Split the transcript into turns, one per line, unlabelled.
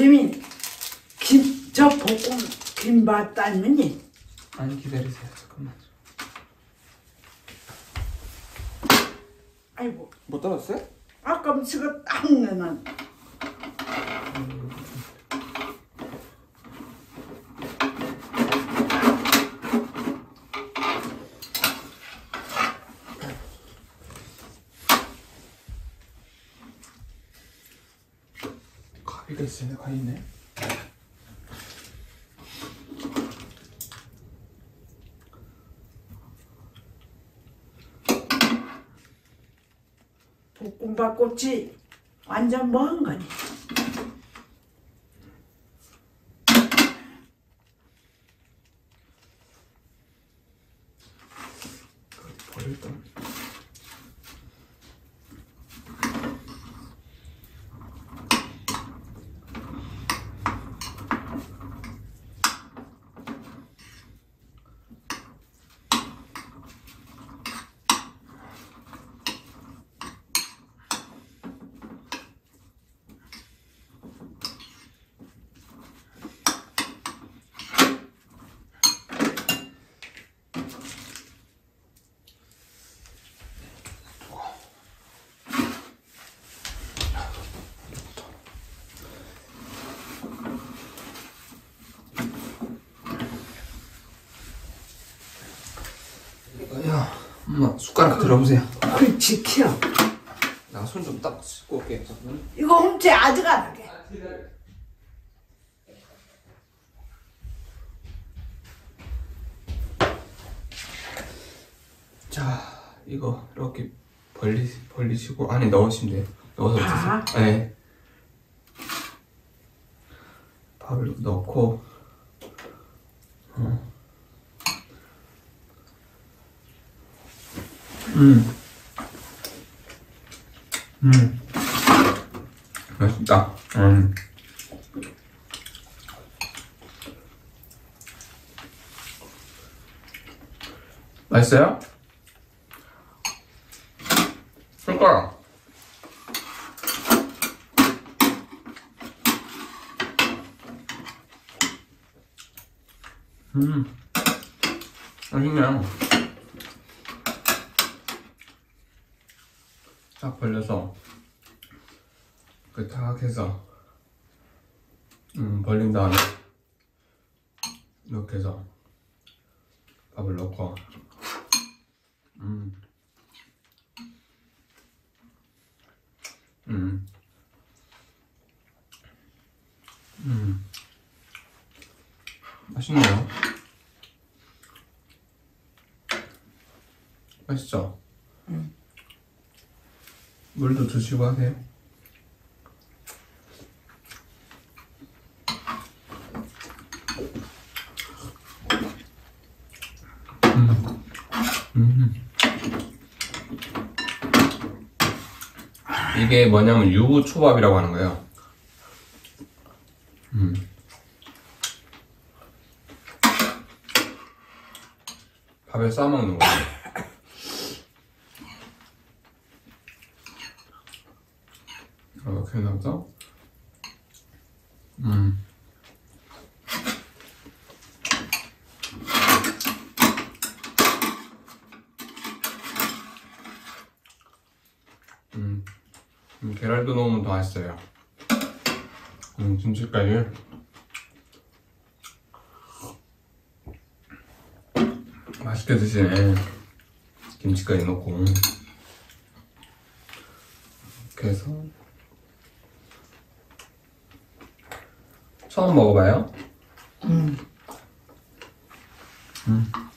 김이 저 볶음 김밥 따느니?
아니 기다리세요. 잠깐만.
아이고
못 따랐어요?
아까 미치가 딱 내는.
가위가 있어요. 가위네.
볶음밥꽃이 완전 먼 거니.
버릴까? 야, 엄마 숟가락 들어보세요.
그걸 지켜.
나 손 좀 딱 씻고 올게. 잠깐만.
이거 훔치 아직 안 하게.
자, 이거 이렇게 벌리시고 안에 넣으시면 돼요. 넣어서
다?
드세요. 네. 밥을 이렇게 넣고, 맛있다. 맛있어요? 숟가락. 맛있네요. 딱 벌려서 탁 해서 벌린 다음에 이렇게 해서 밥을 넣고 맛있네요. 맛있죠? 물도 드시고 하세요. 이게 뭐냐면 유부초밥이라고 하는 거예요. 밥에 싸먹는 거예요. 이렇게 해서 계란도 넣으면 더 맛있어요. 김치까지 맛있게 드시네. 김치까지 넣고 이렇게 해서 처음 먹어봐요?